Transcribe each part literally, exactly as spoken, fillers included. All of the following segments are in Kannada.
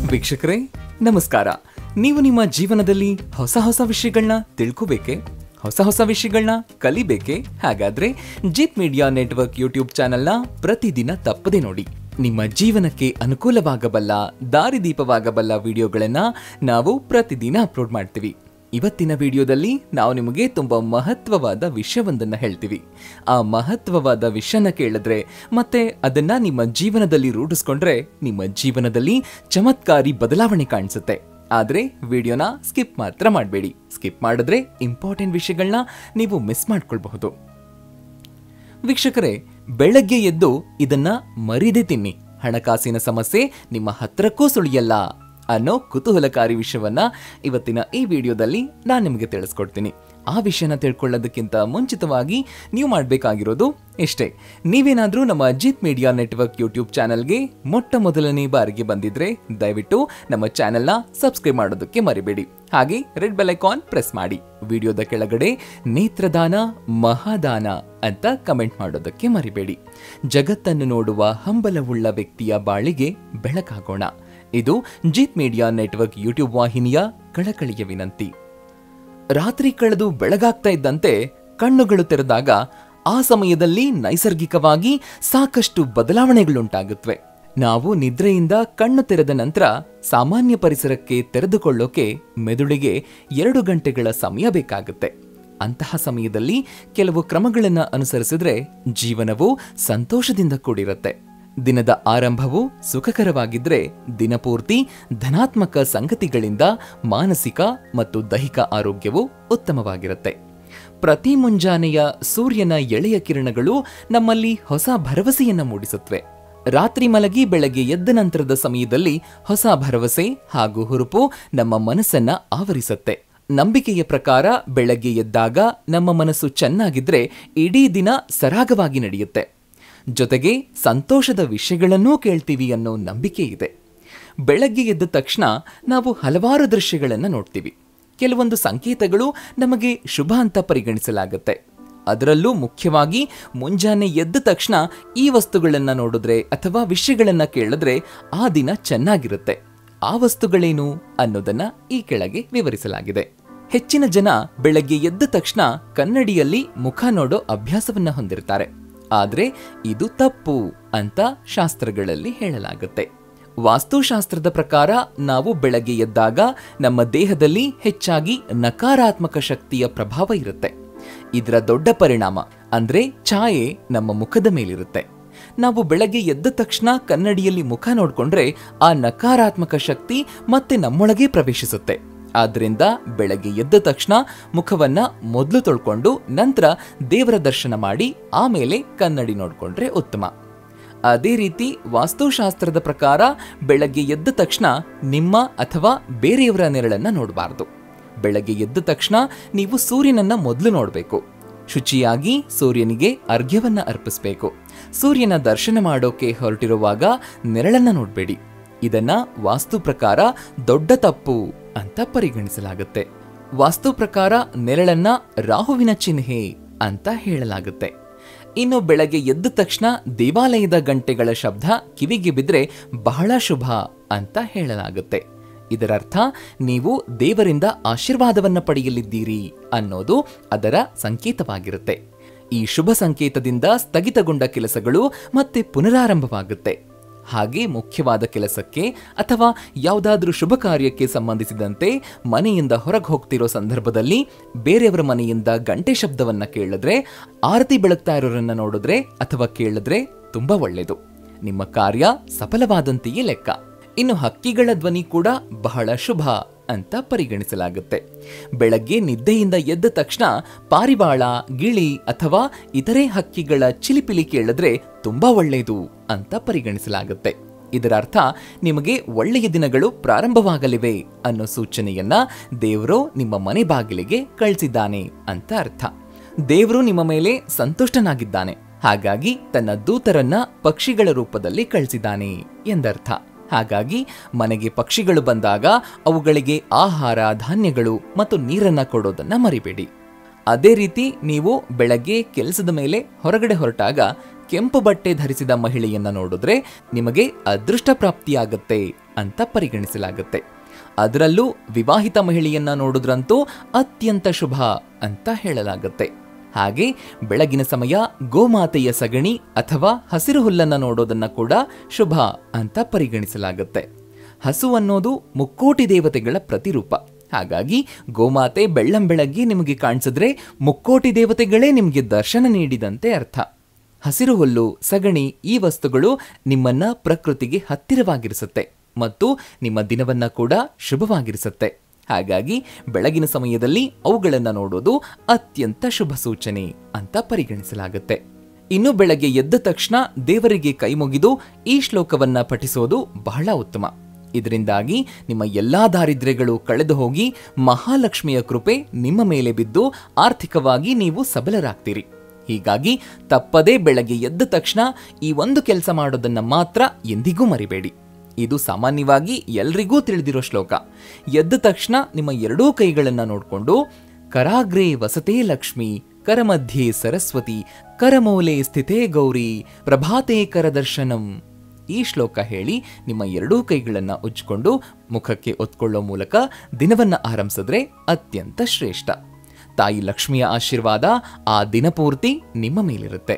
ವೀಕ್ಷಕರೇ ನಮಸ್ಕಾರ. ನೀವು ನಿಮ್ಮ ಜೀವನದಲ್ಲಿ ಹೊಸ ಹೊಸ ವಿಷಯಗಳನ್ನ ತಿಳ್ಕೋಬೇಕೆ, ಹೊಸ ಹೊಸ ವಿಷಯಗಳನ್ನ ಕಲಿಬೇಕೆ? ಹಾಗಾದ್ರೆ ಜಿತ್ ಮೀಡಿಯಾ ನೆಟ್ವರ್ಕ್ ಯೂಟ್ಯೂಬ್ ಚಾನೆಲ್ನ ಪ್ರತಿದಿನ ತಪ್ಪದೆ ನೋಡಿ. ನಿಮ್ಮ ಜೀವನಕ್ಕೆ ಅನುಕೂಲವಾಗಬಲ್ಲ, ದಾರಿದೀಪವಾಗಬಲ್ಲ ವಿಡಿಯೋಗಳನ್ನ ನಾವು ಪ್ರತಿದಿನ ಅಪ್ಲೋಡ್ ಮಾಡ್ತೀವಿ. ಇವತ್ತಿನ ವಿಡಿಯೋದಲ್ಲಿ ನಾವು ನಿಮಗೆ ತುಂಬಾ ಮಹತ್ವವಾದ ವಿಷಯವೊಂದನ್ನ ಹೇಳ್ತೀವಿ. ಆ ಮಹತ್ವವಾದ ವಿಷಯನ ಕೇಳಿದ್ರೆ ಮತ್ತೆ ಅದನ್ನ ನಿಮ್ಮ ಜೀವನದಲ್ಲಿ ರೂಢಿಸ್ಕೊಂಡ್ರೆ ನಿಮ್ಮ ಜೀವನದಲ್ಲಿ ಚಮತ್ಕಾರಿ ಬದಲಾವಣೆ ಕಾಣಿಸುತ್ತೆ. ಆದ್ರೆ ವಿಡಿಯೋನ ಸ್ಕಿಪ್ ಮಾತ್ರ ಮಾಡಬೇಡಿ. ಸ್ಕಿಪ್ ಮಾಡಿದ್ರೆ ಇಂಪಾರ್ಟೆಂಟ್ ವಿಷಯಗಳನ್ನ ನೀವು ಮಿಸ್ ಮಾಡ್ಕೊಳ್ಬಹುದು. ವೀಕ್ಷಕರೇ, ಬೆಳಗ್ಗೆ ಎದ್ದು ಇದನ್ನ ಮರಿದೆ ತಿನ್ನಿ, ಹಣಕಾಸಿನ ಸಮಸ್ಯೆ ನಿಮ್ಮ ಹತ್ರಕ್ಕೂ ಸುಳಿಯಲ್ಲ ಅನ್ನೋ ಕುತೂಹಲಕಾರಿ ವಿಷಯವನ್ನ ಇವತ್ತಿನ ಈ ವಿಡಿಯೋದಲ್ಲಿ ನಾನು ನಿಮಗೆ ತಿಳಿಸ್ಕೊಡ್ತೀನಿ. ಆ ವಿಷಯನ ತಿಳ್ಕೊಳ್ಳೋದಕ್ಕಿಂತ ಮುಂಚಿತವಾಗಿ ನೀವು ಮಾಡಬೇಕಾಗಿರೋದು ಇಷ್ಟೇ. ನೀವೇನಾದ್ರೂ ನಮ್ಮ ಜಿತ್ ಮೀಡಿಯಾ ನೆಟ್ವರ್ಕ್ ಯೂಟ್ಯೂಬ್ ಚಾನೆಲ್ಗೆ ಮೊಟ್ಟ ಮೊದಲನೇ ಬಾರಿಗೆ ಬಂದಿದ್ರೆ ದಯವಿಟ್ಟು ನಮ್ಮ ಚಾನೆಲ್ನ ಸಬ್ಸ್ಕ್ರೈಬ್ ಮಾಡೋದಕ್ಕೆ ಮರಿಬೇಡಿ. ಹಾಗೆ ರೆಡ್ ಬೆಲ್ ಐಕಾನ್ ಪ್ರೆಸ್ ಮಾಡಿ. ವಿಡಿಯೋದ ಕೆಳಗಡೆ ನೇತ್ರದಾನ ಮಹಾದಾನ ಅಂತ ಕಮೆಂಟ್ ಮಾಡೋದಕ್ಕೆ ಮರಿಬೇಡಿ. ಜಗತ್ತನ್ನು ನೋಡುವ ಹಂಬಲವುಳ್ಳ ವ್ಯಕ್ತಿಯ ಬಾಳಿಗೆ ಬೆಳಕಾಗೋಣ. ಇದು ಜಿತ್ ಮೀಡಿಯಾ ನೆಟ್ವರ್ಕ್ ಯೂಟ್ಯೂಬ್ ವಾಹಿನಿಯ ಕಳಕಳಿಯ ವಿನಂತಿ. ರಾತ್ರಿ ಕಳೆದು ಬೆಳಗಾಗ್ತಾ ಇದ್ದಂತೆ ಕಣ್ಣುಗಳು ತೆರೆದಾಗ ಆ ಸಮಯದಲ್ಲಿ ನೈಸರ್ಗಿಕವಾಗಿ ಸಾಕಷ್ಟು ಬದಲಾವಣೆಗಳುಂಟಾಗುತ್ತವೆ. ನಾವು ನಿದ್ರೆಯಿಂದ ಕಣ್ಣು ತೆರೆದ ನಂತರ ಸಾಮಾನ್ಯ ಪರಿಸರಕ್ಕೆ ತೆರೆದುಕೊಳ್ಳೋಕೆ ಮೆದುಳಿಗೆ ಎರಡು ಗಂಟೆಗಳ ಸಮಯ ಬೇಕಾಗುತ್ತೆ. ಅಂತಹ ಸಮಯದಲ್ಲಿ ಕೆಲವು ಕ್ರಮಗಳನ್ನು ಅನುಸರಿಸಿದ್ರೆ ಜೀವನವು ಸಂತೋಷದಿಂದ ಕೂಡಿರುತ್ತೆ. ದಿನದ ಆರಂಭವು ಸುಖಕರವಾಗಿದ್ರೆ ದಿನಪೂರ್ತಿ ಧನಾತ್ಮಕ ಸಂಗತಿಗಳಿಂದ ಮಾನಸಿಕ ಮತ್ತು ದೈಹಿಕ ಆರೋಗ್ಯವು ಉತ್ತಮವಾಗಿರುತ್ತೆ. ಪ್ರತಿ ಮುಂಜಾನೆಯ ಸೂರ್ಯನ ಎಳೆಯ ಕಿರಣಗಳು ನಮ್ಮಲ್ಲಿ ಹೊಸ ಭರವಸೆಯನ್ನ ಮೂಡಿಸುತ್ತವೆ. ರಾತ್ರಿ ಮಲಗಿ ಬೆಳಗ್ಗೆ ಎದ್ದ ನಂತರದ ಸಮಯದಲ್ಲಿ ಹೊಸ ಭರವಸೆ ಹಾಗೂ ಹುರುಪು ನಮ್ಮ ಮನಸ್ಸನ್ನ ಆವರಿಸುತ್ತೆ. ನಂಬಿಕೆಯ ಪ್ರಕಾರ ಬೆಳಗ್ಗೆ ಎದ್ದಾಗ ನಮ್ಮ ಮನಸ್ಸು ಚೆನ್ನಾಗಿದ್ರೆ ಇಡೀ ದಿನ ಸರಾಗವಾಗಿ ನಡೆಯುತ್ತೆ. ಜೊತೆಗೆ ಸಂತೋಷದ ವಿಷಯಗಳನ್ನೂ ಕೇಳ್ತೀವಿ ಅನ್ನೋ ನಂಬಿಕೆ ಇದೆ. ಬೆಳಗ್ಗೆ ಎದ್ದ ತಕ್ಷಣ ನಾವು ಹಲವಾರು ದೃಶ್ಯಗಳನ್ನು ನೋಡ್ತೀವಿ. ಕೆಲವೊಂದು ಸಂಕೇತಗಳು ನಮಗೆ ಶುಭ ಅಂತ ಪರಿಗಣಿಸಲಾಗುತ್ತೆ. ಅದರಲ್ಲೂ ಮುಖ್ಯವಾಗಿ ಮುಂಜಾನೆ ಎದ್ದ ತಕ್ಷಣ ಈ ವಸ್ತುಗಳನ್ನ ನೋಡಿದ್ರೆ ಅಥವಾ ವಿಷಯಗಳನ್ನ ಕೇಳಿದ್ರೆ ಆ ದಿನ ಚೆನ್ನಾಗಿರುತ್ತೆ. ಆ ವಸ್ತುಗಳೇನು ಅನ್ನೋದನ್ನ ಈ ಕೆಳಗೆ ವಿವರಿಸಲಾಗಿದೆ. ಹೆಚ್ಚಿನ ಜನ ಬೆಳಗ್ಗೆ ಎದ್ದ ತಕ್ಷಣ ಕನ್ನಡಿಯಲ್ಲಿ ಮುಖ ನೋಡೋ ಅಭ್ಯಾಸವನ್ನ ಹೊಂದಿರ್ತಾರೆ. ಆದ್ರೆ ಇದು ತಪ್ಪು ಅಂತ ಶಾಸ್ತ್ರಗಳಲ್ಲಿ ಹೇಳಲಾಗುತ್ತೆ. ವಾಸ್ತುಶಾಸ್ತ್ರದ ಪ್ರಕಾರ ನಾವು ಬೆಳಗ್ಗೆ ಎದ್ದಾಗ ನಮ್ಮ ದೇಹದಲ್ಲಿ ಹೆಚ್ಚಾಗಿ ನಕಾರಾತ್ಮಕ ಶಕ್ತಿಯ ಪ್ರಭಾವ ಇರುತ್ತೆ. ಇದರ ದೊಡ್ಡ ಪರಿಣಾಮ ಅಂದ್ರೆ ಛಾಯೆ ನಮ್ಮ ಮುಖದ ಮೇಲಿರುತ್ತೆ. ನಾವು ಬೆಳಗ್ಗೆ ಎದ್ದ ತಕ್ಷಣ ಕನ್ನಡಿಯಲ್ಲಿ ಮುಖ ನೋಡ್ಕೊಂಡ್ರೆ ಆ ನಕಾರಾತ್ಮಕ ಶಕ್ತಿ ಮತ್ತೆ ನಮ್ಮೊಳಗೆ ಪ್ರವೇಶಿಸುತ್ತೆ. ಆದ್ರಿಂದ ಬೆಳಗ್ಗೆ ಎದ್ದ ತಕ್ಷಣ ಮುಖವನ್ನ ಮೊದಲು ತೊಳ್ಕೊಂಡು ನಂತರ ದೇವರ ದರ್ಶನ ಮಾಡಿ ಆಮೇಲೆ ಕನ್ನಡಿ ನೋಡ್ಕೊಂಡ್ರೆ ಉತ್ತಮ. ಅದೇ ರೀತಿ ವಾಸ್ತುಶಾಸ್ತ್ರದ ಪ್ರಕಾರ ಬೆಳಗ್ಗೆ ಎದ್ದ ತಕ್ಷಣ ನಿಮ್ಮ ಅಥವಾ ಬೇರೆಯವರ ನೆರಳನ್ನ ನೋಡಬಾರ್ದು. ಬೆಳಗ್ಗೆ ಎದ್ದ ತಕ್ಷಣ ನೀವು ಸೂರ್ಯನನ್ನ ಮೊದಲು ನೋಡಬೇಕು. ಶುಚಿಯಾಗಿ ಸೂರ್ಯನಿಗೆ ಅರ್ಘ್ಯವನ್ನ ಅರ್ಪಿಸಬೇಕು. ಸೂರ್ಯನ ದರ್ಶನ ಮಾಡೋಕೆ ಹೊರಟಿರುವಾಗ ನೆರಳನ್ನ ನೋಡಬೇಡಿ. ಇದನ್ನ ವಾಸ್ತು ಪ್ರಕಾರ ದೊಡ್ಡ ತಪ್ಪು ಅಂತ ಪರಿಗಣಿಸಲಾಗುತ್ತೆ. ವಾಸ್ತು ಪ್ರಕಾರ ನೆರಳನ್ನ ರಾಹುವಿನ ಚಿಹ್ನೆ ಅಂತ ಹೇಳಲಾಗುತ್ತೆ. ಇನ್ನು ಬೆಳಗ್ಗೆ ಎದ್ದ ತಕ್ಷಣ ದೇವಾಲಯದ ಗಂಟೆಗಳ ಶಬ್ದ ಕಿವಿಗೆ ಬಿದ್ರೆ ಬಹಳ ಶುಭ ಅಂತ ಹೇಳಲಾಗುತ್ತೆ. ಇದರರ್ಥ ನೀವು ದೇವರಿಂದ ಆಶೀರ್ವಾದವನ್ನ ಪಡೆಯಲಿದ್ದೀರಿ ಅನ್ನೋದು ಅದರ ಸಂಕೇತವಾಗಿರುತ್ತೆ. ಈ ಶುಭ ಸಂಕೇತದಿಂದ ಸ್ಥಗಿತಗೊಂಡ ಕೆಲಸಗಳು ಮತ್ತೆ ಪುನರಾರಂಭವಾಗುತ್ತೆ. ಹಾಗೆ ಮುಖ್ಯವಾದ ಕೆಲಸಕ್ಕೆ ಅಥವಾ ಯಾವುದಾದ್ರೂ ಶುಭ ಕಾರ್ಯಕ್ಕೆ ಸಂಬಂಧಿಸಿದಂತೆ ಮನೆಯಿಂದ ಹೊರಗೆ ಹೋಗ್ತಿರೋ ಸಂದರ್ಭದಲ್ಲಿ ಬೇರೆಯವರ ಮನೆಯಿಂದ ಗಂಟೆ ಶಬ್ದವನ್ನ ಕೇಳಿದ್ರೆ, ಆರತಿ ಬೆಳಗ್ತಾ ಇರೋರನ್ನ ನೋಡಿದ್ರೆ ಅಥವಾ ಕೇಳಿದ್ರೆ ತುಂಬಾ ಒಳ್ಳೆಯದು. ನಿಮ್ಮ ಕಾರ್ಯ ಸಫಲವಾದಂತೆಯೇ ಲೆಕ್ಕ. ಇನ್ನು ಹಕ್ಕಿಗಳ ಧ್ವನಿ ಕೂಡ ಬಹಳ ಶುಭ ಅಂತ ಪರಿಗಣಿಸಲಾಗುತ್ತೆ. ಬೆಳಗ್ಗೆ ನಿದ್ದೆಯಿಂದ ಎದ್ದ ತಕ್ಷಣ ಪಾರಿವಾಳ, ಗಿಳಿ ಅಥವಾ ಇತರೆ ಹಕ್ಕಿಗಳ ಚಿಲಿಪಿಲಿ ಕೇಳಿದ್ರೆ ತುಂಬಾ ಒಳ್ಳೆಯದು ಅಂತ ಪರಿಗಣಿಸಲಾಗುತ್ತೆ. ಇದರ ಅರ್ಥ ನಿಮಗೆ ಒಳ್ಳೆಯ ದಿನಗಳು ಪ್ರಾರಂಭವಾಗಲಿವೆ ಅನ್ನೋ ಸೂಚನೆಯನ್ನ ದೇವರು ನಿಮ್ಮ ಮನೆ ಬಾಗಿಲಿಗೆ ಕಳಿಸಿದ್ದಾನೆ ಅಂತ ಅರ್ಥ. ದೇವರು ನಿಮ್ಮ ಮೇಲೆ ಸಂತುಷ್ಟನಾಗಿದ್ದಾನೆ, ಹಾಗಾಗಿ ತನ್ನ ದೂತರನ್ನ ಪಕ್ಷಿಗಳ ರೂಪದಲ್ಲಿ ಕಳಿಸಿದ್ದಾನೆ ಎಂದರ್ಥ. ಹಾಗಾಗಿ ಮನೆಗೆ ಪಕ್ಷಿಗಳು ಬಂದಾಗ ಅವುಗಳಿಗೆ ಆಹಾರ, ಧಾನ್ಯಗಳು ಮತ್ತು ನೀರನ್ನ ಕೊಡೋದನ್ನ ಮರಿಬೇಡಿ. ಅದೇ ರೀತಿ ನೀವು ಬೆಳಗ್ಗೆ ಕೆಲಸದ ಮೇಲೆ ಹೊರಗಡೆ ಹೊರಟಾಗ ಕೆಂಪು ಬಟ್ಟೆ ಧರಿಸಿದ ಮಹಿಳೆಯನ್ನ ನೋಡಿದ್ರೆ ನಿಮಗೆ ಅದೃಷ್ಟ ಪ್ರಾಪ್ತಿಯಾಗತ್ತೆ ಅಂತ ಪರಿಗಣಿಸಲಾಗುತ್ತೆ. ಅದರಲ್ಲೂ ವಿವಾಹಿತ ಮಹಿಳೆಯನ್ನ ನೋಡಿದ್ರಂತೂ ಅತ್ಯಂತ ಶುಭ ಅಂತ ಹೇಳಲಾಗುತ್ತೆ. ಹಾಗೆ ಬೆಳಗಿನ ಸಮಯ ಗೋಮಾತೆಯ ಸಗಣಿ ಅಥವಾ ಹಸಿರು ಹುಲ್ಲನ್ನ ನೋಡೋದನ್ನ ಕೂಡ ಶುಭ ಅಂತ ಪರಿಗಣಿಸಲಾಗುತ್ತೆ. ಹಸು ಅನ್ನೋದು ಮುಕ್ಕೋಟಿ ದೇವತೆಗಳ ಪ್ರತಿರೂಪ. ಹಾಗಾಗಿ ಗೋಮಾತೆ ಬೆಳ್ಳಂಬೆಳಗ್ಗೆ ನಿಮಗೆ ಕಾಣಿಸಿದ್ರೆ ಮುಕ್ಕೋಟಿ ದೇವತೆಗಳೇ ನಿಮಗೆ ದರ್ಶನ ನೀಡಿದಂತೆ ಅರ್ಥ. ಹಸಿರು ಹುಲ್ಲು, ಸಗಣಿ ಈ ವಸ್ತುಗಳು ನಿಮ್ಮನ್ನ ಪ್ರಕೃತಿಗೆ ಹತ್ತಿರವಾಗಿರಿಸುತ್ತೆ ಮತ್ತು ನಿಮ್ಮ ದಿನವನ್ನ ಕೂಡ ಶುಭವಾಗಿರಿಸುತ್ತೆ. ಹಾಗಾಗಿ ಬೆಳಗಿನ ಸಮಯದಲ್ಲಿ ಅವುಗಳನ್ನು ನೋಡೋದು ಅತ್ಯಂತ ಶುಭ ಸೂಚನೆ ಅಂತ ಪರಿಗಣಿಸಲಾಗುತ್ತೆ. ಇನ್ನು ಬೆಳಗ್ಗೆ ಎದ್ದ ತಕ್ಷಣ ದೇವರಿಗೆ ಕೈ ಮುಗಿದು ಈ ಶ್ಲೋಕವನ್ನ ಪಠಿಸೋದು ಬಹಳ ಉತ್ತಮ. ಇದರಿಂದಾಗಿ ನಿಮ್ಮ ಎಲ್ಲಾ ದಾರಿದ್ರ್ಯಗಳು ಕಳೆದು ಹೋಗಿ ಮಹಾಲಕ್ಷ್ಮಿಯ ಕೃಪೆ ನಿಮ್ಮ ಮೇಲೆ ಬಿದ್ದು ಆರ್ಥಿಕವಾಗಿ ನೀವು ಸಬಲರಾಗ್ತೀರಿ. ಹೀಗಾಗಿ ತಪ್ಪದೇ ಬೆಳಗ್ಗೆ ಎದ್ದ ತಕ್ಷಣ ಈ ಒಂದು ಕೆಲಸ ಮಾಡೋದನ್ನ ಮಾತ್ರ ಎಂದಿಗೂ ಮರಿಬೇಡಿ. ಇದು ಸಾಮಾನ್ಯವಾಗಿ ಎಲ್ರಿಗೂ ತಿಳಿದಿರೋ ಶ್ಲೋಕ. ಎದ್ದ ತಕ್ಷಣ ನಿಮ್ಮ ಎರಡೂ ಕೈಗಳನ್ನ ನೋಡಿಕೊಂಡು ಕರಾಗ್ರೇ ವಸತೆ ಲಕ್ಷ್ಮಿ, ಕರಮಧ್ಯೆ ಸರಸ್ವತಿ, ಕರಮೂಲೆ ಸ್ಥಿತೇ ಗೌರಿ, ಪ್ರಭಾತೆ ಕರದರ್ಶನಂ ಈ ಶ್ಲೋಕ ಹೇಳಿ ನಿಮ್ಮ ಎರಡೂ ಕೈಗಳನ್ನ ಉಜ್ಜಿಕೊಂಡು ಮುಖಕ್ಕೆ ಒತ್ಕೊಳ್ಳೋ ಮೂಲಕ ದಿನವನ್ನ ಆರಂಭಿಸಿದ್ರೆ ಅತ್ಯಂತ ಶ್ರೇಷ್ಠ. ತಾಯಿ ಲಕ್ಷ್ಮಿಯ ಆಶೀರ್ವಾದ ಆ ದಿನಪೂರ್ತಿ ನಿಮ್ಮ ಮೇಲಿರುತ್ತೆ.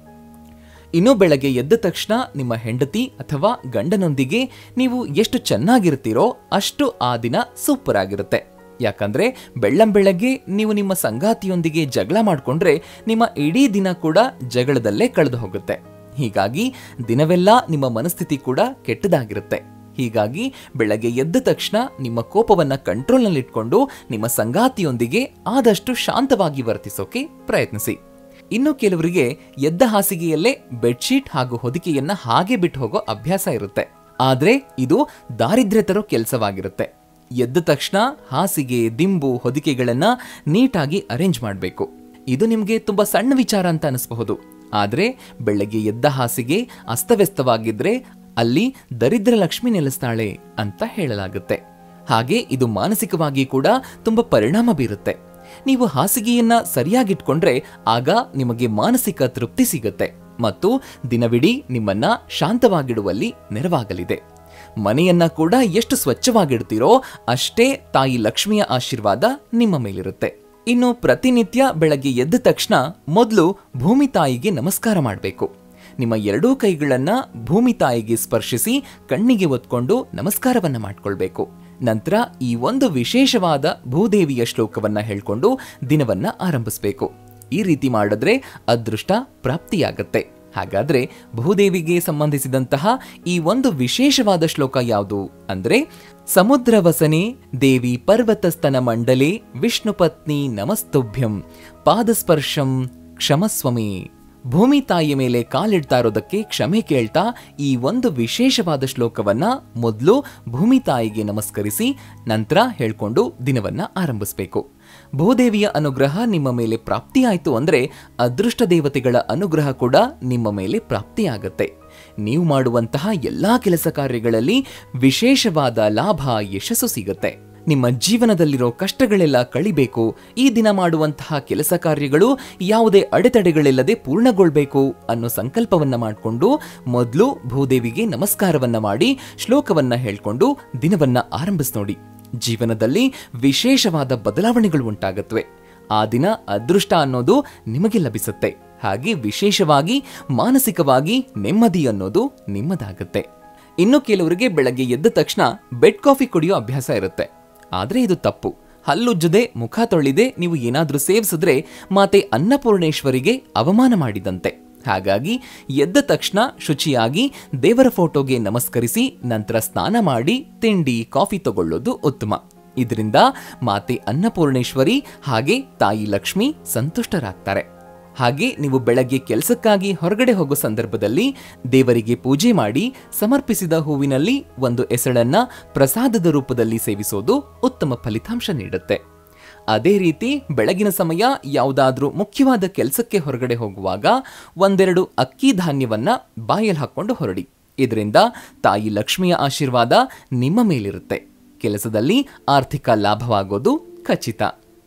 ಇನ್ನು ಬೆಳಗ್ಗೆ ಎದ್ದ ತಕ್ಷಣ ನಿಮ್ಮ ಹೆಂಡತಿ ಅಥವಾ ಗಂಡನೊಂದಿಗೆ ನೀವು ಎಷ್ಟು ಚೆನ್ನಾಗಿರ್ತೀರೋ ಅಷ್ಟು ಆ ದಿನ ಸೂಪರ್ ಆಗಿರುತ್ತೆ. ಯಾಕಂದ್ರೆ ಬೆಳ್ಳಂಬೆಳಗ್ಗೆ ನೀವು ನಿಮ್ಮ ಸಂಗಾತಿಯೊಂದಿಗೆ ಜಗಳ ಮಾಡಿಕೊಂಡ್ರೆ ನಿಮ್ಮ ಇಡೀ ದಿನ ಕೂಡ ಜಗಳದಲ್ಲೇ ಕಳೆದು ಹೋಗುತ್ತೆ. ಹೀಗಾಗಿ ದಿನವೆಲ್ಲ ನಿಮ್ಮ ಮನಸ್ಥಿತಿ ಕೂಡ ಕೆಟ್ಟದಾಗಿರುತ್ತೆ. ಹೀಗಾಗಿ ಬೆಳಗ್ಗೆ ಎದ್ದ ತಕ್ಷಣ ನಿಮ್ಮ ಕೋಪವನ್ನ ಕಂಟ್ರೋಲ್ನಲ್ಲಿಟ್ಕೊಂಡು ನಿಮ್ಮ ಸಂಗಾತಿಯೊಂದಿಗೆ ಆದಷ್ಟು ಶಾಂತವಾಗಿ ವರ್ತಿಸೋಕೆ ಪ್ರಯತ್ನಿಸಿ. ಇನ್ನು ಕೆಲವರಿಗೆ ಎದ್ದ ಹಾಸಿಗೆಯಲ್ಲೇ ಬೆಡ್ಶೀಟ್ ಹಾಗೂ ಹೊದಿಕೆಯನ್ನ ಹಾಗೆ ಬಿಟ್ಟು ಹೋಗೋ ಅಭ್ಯಾಸ ಇರುತ್ತೆ. ಆದ್ರೆ ಇದು ದಾರಿದ್ರ್ಯ ತರೋ ಕೆಲಸವಾಗಿರುತ್ತೆ. ಎದ್ದ ತಕ್ಷಣ ಹಾಸಿಗೆ, ದಿಂಬು, ಹೊದಿಕೆಗಳನ್ನ ನೀಟಾಗಿ ಅರೇಂಜ್ ಮಾಡಬೇಕು. ಇದು ನಿಮ್ಗೆ ತುಂಬಾ ಸಣ್ಣ ವಿಚಾರ ಅಂತ ಅನಿಸಬಹುದು. ಆದ್ರೆ ಬೆಳಗ್ಗೆ ಎದ್ದ ಹಾಸಿಗೆ ಅಸ್ತವ್ಯಸ್ತವಾಗಿದ್ರೆ ಅಲ್ಲಿ ದರಿದ್ರ ಲಕ್ಷ್ಮಿ ನೆಲೆಸ್ತಾಳೆ ಅಂತ ಹೇಳಲಾಗುತ್ತೆ. ಹಾಗೆ ಇದು ಮಾನಸಿಕವಾಗಿ ಕೂಡ ತುಂಬಾ ಪರಿಣಾಮ ಬೀರುತ್ತೆ. ನೀವು ಹಾಸಿಗೆಯನ್ನ ಸರಿಯಾಗಿಟ್ಕೊಂಡ್ರೆ ಆಗ ನಿಮಗೆ ಮಾನಸಿಕ ತೃಪ್ತಿ ಸಿಗುತ್ತೆ ಮತ್ತು ದಿನವಿಡೀ ನಿಮ್ಮನ್ನ ಶಾಂತವಾಗಿಡುವಲ್ಲಿ ನೆರವಾಗಲಿದೆ. ಮನೆಯನ್ನ ಕೂಡ ಎಷ್ಟು ಸ್ವಚ್ಛವಾಗಿಡ್ತೀರೋ ಅಷ್ಟೇ ತಾಯಿ ಲಕ್ಷ್ಮಿಯ ಆಶೀರ್ವಾದ ನಿಮ್ಮ ಮೇಲಿರುತ್ತೆ. ಇನ್ನು ಪ್ರತಿನಿತ್ಯ ಬೆಳಗ್ಗೆ ಎದ್ದ ತಕ್ಷಣ ಮೊದಲು ಭೂಮಿ ತಾಯಿಗೆ ನಮಸ್ಕಾರ ಮಾಡಬೇಕು. ನಿಮ್ಮ ಎರಡೂ ಕೈಗಳನ್ನ ಭೂಮಿ ತಾಯಿಗೆ ಸ್ಪರ್ಶಿಸಿ ಕಣ್ಣಿಗೆ ಒತ್ಕೊಂಡು ನಮಸ್ಕಾರವನ್ನ ಮಾಡ್ಕೊಳ್ಬೇಕು. ನಂತರ ಈ ಒಂದು ವಿಶೇಷವಾದ ಭೂದೇವಿಯ ಶ್ಲೋಕವನ್ನ ಹೇಳ್ಕೊಂಡು ದಿನವನ್ನ ಆರಂಭಿಸಬೇಕು. ಈ ರೀತಿ ಮಾಡಿದ್ರೆ ಅದೃಷ್ಟ ಪ್ರಾಪ್ತಿಯಾಗತ್ತೆ. ಹಾಗಾದ್ರೆ ಭೂದೇವಿಗೆ ಸಂಬಂಧಿಸಿದಂತಹ ಈ ಒಂದು ವಿಶೇಷವಾದ ಶ್ಲೋಕ ಯಾವುದು ಅಂದ್ರೆ, ಸಮುದ್ರ ವಸನೆ ದೇವಿ ಪರ್ವತಸ್ತನ ಮಂಡಲೆ ವಿಷ್ಣು ಪತ್ನಿ ನಮಸ್ತುಭ್ಯಂ ಪಾದಸ್ಪರ್ಶಂ ಕ್ಷಮಸ್ವಮೇ. ಭೂಮಿ ತಾಯಿಯ ಮೇಲೆ ಕಾಲಿಡ್ತಾ ಇರೋದಕ್ಕೆ ಕ್ಷಮೆ ಕೇಳ್ತಾ ಈ ಒಂದು ವಿಶೇಷವಾದ ಶ್ಲೋಕವನ್ನ ಮೊದಲು ಭೂಮಿ ತಾಯಿಗೆ ನಮಸ್ಕರಿಸಿ ನಂತರ ಹೇಳ್ಕೊಂಡು ದಿನವನ್ನ ಆರಂಭಿಸಬೇಕು. ಭೂದೇವಿಯ ಅನುಗ್ರಹ ನಿಮ್ಮ ಮೇಲೆ ಪ್ರಾಪ್ತಿಯಾಯಿತು ಅಂದ್ರೆ ಅದೃಷ್ಟ ದೇವತೆಗಳ ಅನುಗ್ರಹ ಕೂಡ ನಿಮ್ಮ ಮೇಲೆ ಪ್ರಾಪ್ತಿಯಾಗತ್ತೆ. ನೀವು ಮಾಡುವಂತಹ ಎಲ್ಲಾ ಕೆಲಸ ಕಾರ್ಯಗಳಲ್ಲಿ ವಿಶೇಷವಾದ ಲಾಭ, ಯಶಸ್ಸು ಸಿಗುತ್ತೆ. ನಿಮ್ಮ ಜೀವನದಲ್ಲಿರೋ ಕಷ್ಟಗಳೆಲ್ಲ ಕಳಿಬೇಕು. ಈ ದಿನ ಮಾಡುವಂತಹ ಕೆಲಸ ಕಾರ್ಯಗಳು ಯಾವುದೇ ಅಡೆತಡೆಗಳಿಲ್ಲದೆ ಪೂರ್ಣಗೊಳ್ಬೇಕು ಅನ್ನೋ ಸಂಕಲ್ಪವನ್ನ ಮಾಡಿಕೊಂಡು ಮೊದಲು ಭೂದೇವಿಗೆ ನಮಸ್ಕಾರವನ್ನ ಮಾಡಿ ಶ್ಲೋಕವನ್ನ ಹೇಳ್ಕೊಂಡು ದಿನವನ್ನ ಆರಂಭಿಸಿ ನೋಡಿ. ಜೀವನದಲ್ಲಿ ವಿಶೇಷವಾದ ಬದಲಾವಣೆಗಳು ಉಂಟಾಗತ್ವೆ. ಆ ದಿನ ಅದೃಷ್ಟ ಅನ್ನೋದು ನಿಮಗೆ ಲಭಿಸುತ್ತೆ. ಹಾಗೆ ವಿಶೇಷವಾಗಿ ಮಾನಸಿಕವಾಗಿ ನೆಮ್ಮದಿ ಅನ್ನೋದು ನಿಮ್ಮದಾಗುತ್ತೆ. ಇನ್ನು ಕೆಲವರಿಗೆ ಬೆಳಗ್ಗೆ ಎದ್ದ ತಕ್ಷಣ ಬೆಡ್ ಕಾಫಿ ಕುಡಿಯೋ ಅಭ್ಯಾಸ ಇರುತ್ತೆ. ಆದ್ರೆ ಇದು ತಪ್ಪು. ಹಲ್ಲುಜ್ಜದೆ ಮುಖ ತೊಳೆದೆ ನೀವು ಏನಾದ್ರೂ ಸೇವಿಸಿದ್ರೆ ಮಾತೆ ಅನ್ನಪೂರ್ಣೇಶ್ವರಿಗೆ ಅವಮಾನ ಮಾಡಿದಂತೆ. ಹಾಗಾಗಿ ಎದ್ದ ತಕ್ಷಣ ಶುಚಿಯಾಗಿ ದೇವರ ಫೋಟೋಗೆ ನಮಸ್ಕರಿಸಿ ನಂತರ ಸ್ನಾನ ಮಾಡಿ ತಿಂಡಿ, ಕಾಫಿ ತಗೊಳ್ಳೋದು ಉತ್ತಮ. ಇದರಿಂದ ಮಾತೆ ಅನ್ನಪೂರ್ಣೇಶ್ವರಿ ಹಾಗೆ ತಾಯಿ ಲಕ್ಷ್ಮಿ ಸಂತುಷ್ಟರಾಗ್ತಾರೆ. ಹಾಗೆ ನೀವು ಬೆಳಗ್ಗೆ ಕೆಲಸಕ್ಕಾಗಿ ಹೊರಗಡೆ ಹೋಗೋ ಸಂದರ್ಭದಲ್ಲಿ ದೇವರಿಗೆ ಪೂಜೆ ಮಾಡಿ ಸಮರ್ಪಿಸಿದ ಹೂವಿನಲ್ಲಿ ಒಂದು ಎಸಳನ್ನ ಪ್ರಸಾದದ ರೂಪದಲ್ಲಿ ಸೇವಿಸೋದು ಉತ್ತಮ ಫಲಿತಾಂಶ ನೀಡುತ್ತೆ. ಅದೇ ರೀತಿ ಬೆಳಗಿನ ಸಮಯ ಯಾವುದಾದ್ರೂ ಮುಖ್ಯವಾದ ಕೆಲಸಕ್ಕೆ ಹೊರಗಡೆ ಹೋಗುವಾಗ ಒಂದೆರಡು ಅಕ್ಕಿ ಧಾನ್ಯವನ್ನ ಬಾಯಲ್ಲಿ ಹಾಕೊಂಡು ಹೊರಡಿ. ಇದರಿಂದ ತಾಯಿ ಲಕ್ಷ್ಮಿಯ ಆಶೀರ್ವಾದ ನಿಮ್ಮ ಮೇಲಿರುತ್ತೆ. ಕೆಲಸದಲ್ಲಿ ಆರ್ಥಿಕ ಲಾಭವಾಗೋದು ಖಚಿತ.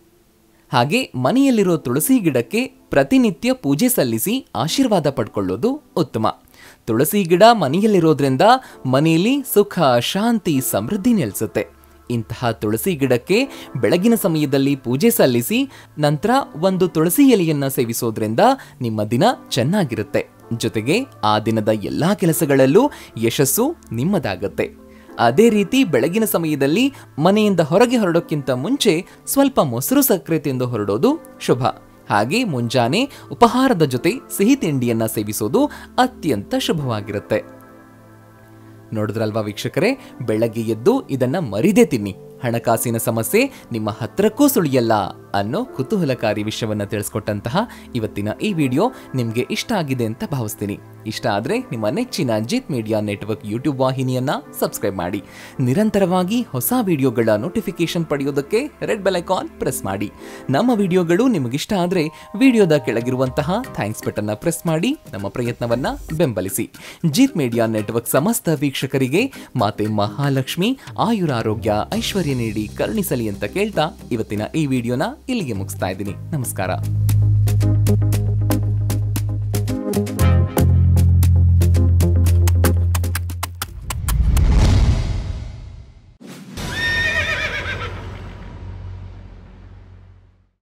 ಹಾಗೆ ಮನೆಯಲ್ಲಿರೋ ತುಳಸಿ ಗಿಡಕ್ಕೆ ಪ್ರತಿನಿತ್ಯ ಪೂಜೆ ಸಲ್ಲಿಸಿ ಆಶೀರ್ವಾದ ಪಡ್ಕೊಳ್ಳೋದು ಉತ್ತಮ. ತುಳಸಿ ಗಿಡ ಮನೆಯಲ್ಲಿರೋದ್ರಿಂದ ಮನೆಯಲ್ಲಿ ಸುಖ ಶಾಂತಿ ಸಮೃದ್ಧಿ ನೆಲೆಸುತ್ತೆ. ಇಂತಹ ತುಳಸಿ ಗಿಡಕ್ಕೆ ಬೆಳಗಿನ ಸಮಯದಲ್ಲಿ ಪೂಜೆ ಸಲ್ಲಿಸಿ ನಂತರ ಒಂದು ತುಳಸಿ ಎಲೆಯನ್ನ ಸೇವಿಸೋದ್ರಿಂದ ನಿಮ್ಮ ದಿನ ಚೆನ್ನಾಗಿರುತ್ತೆ. ಜೊತೆಗೆ ಆ ದಿನದ ಎಲ್ಲಾ ಕೆಲಸಗಳಲ್ಲೂ ಯಶಸ್ಸು ನಿಮ್ಮದಾಗತ್ತೆ. ಅದೇ ರೀತಿ ಬೆಳಗಿನ ಸಮಯದಲ್ಲಿ ಮನೆಯಿಂದ ಹೊರಗೆ ಹೊರಡೋಕ್ಕಿಂತ ಮುಂಚೆ ಸ್ವಲ್ಪ ಮೊಸರು ಸಕ್ಕರೆ ತಿಂದು ಹೊರಡೋದು ಶುಭ. ಹಾಗೆ ಮುಂಜಾನೆ ಉಪಹಾರದ ಜೊತೆ ಸಿಹಿ ತಿಂಡಿಯನ್ನ ಸೇವಿಸೋದು ಅತ್ಯಂತ ಶುಭವಾಗಿರುತ್ತೆ. ನೋಡಿದ್ರಲ್ವಾ ವೀಕ್ಷಕರೇ, ಬೆಳಗ್ಗೆ ಎದ್ದು ಇದನ್ನ ಮರಿದೇ ತಿನ್ನಿ, ಹಣಕಾಸಿನ ಸಮಸ್ಯೆ ನಿಮ್ಮ ಹತ್ರಕ್ಕೂ ಸುಳಿಯಲ್ಲ ಅನ್ನೋ ಕುತೂಹಲಕಾರಿ ವಿಷಯವನ್ನ ತಿಳಿಸ್ಕೊಟ್ಟಂತಹ ಇವತ್ತಿನ ಈ ವಿಡಿಯೋ ನಿಮ್ಗೆ ಇಷ್ಟ ಆಗಿದೆ ಅಂತ ಭಾವಿಸ್ತೀನಿ. ಇಷ್ಟ ಆದ್ರೆ ನಿಮ್ಮ ನೆಚ್ಚಿನ ಜಿತ್ ಮೀಡಿಯಾ ನೆಟ್ವರ್ಕ್ ಯೂಟ್ಯೂಬ್ ವಾಹಿನಿಯನ್ನ ಸಬ್ಸ್ಕ್ರೈಬ್ ಮಾಡಿ. ನಿರಂತರವಾಗಿ ಹೊಸ ವಿಡಿಯೋಗಳ ನೋಟಿಫಿಕೇಶನ್ ಪಡೆಯೋದಕ್ಕೆ ರೆಡ್ ಬೆಲ್ ಐಕಾನ್ ಪ್ರೆಸ್ ಮಾಡಿ. ನಮ್ಮ ವಿಡಿಯೋಗಳು ನಿಮಗಿಷ್ಟ ಆದ್ರೆ ವಿಡಿಯೋದ ಕೆಳಗಿರುವಂತಹ ಥ್ಯಾಂಕ್ಸ್ ಬಟನ್ ನ ಪ್ರೆಸ್ ಮಾಡಿ ನಮ್ಮ ಪ್ರಯತ್ನವನ್ನ ಬೆಂಬಲಿಸಿ. ಜಿತ್ ಮೀಡಿಯಾ ನೆಟ್ವರ್ಕ್ ಸಮಸ್ತ ವೀಕ್ಷಕರಿಗೆ ಮಾತೆ ಮಹಾಲಕ್ಷ್ಮಿ ಆಯುರಾರೋಗ್ಯ ಐಶ್ವರ್ಯ ನೀಡಿ ಕರುಣಿಸಲಿ ಅಂತ ಕೇಳ್ತಾ ಇವತ್ತಿನ ಈ ವಿಡಿಯೋನ ಇಲ್ಲಿಗೆ ಮುಗಿಸ್ತಾ ಇದ್ದೀನಿ. ನಮಸ್ಕಾರ.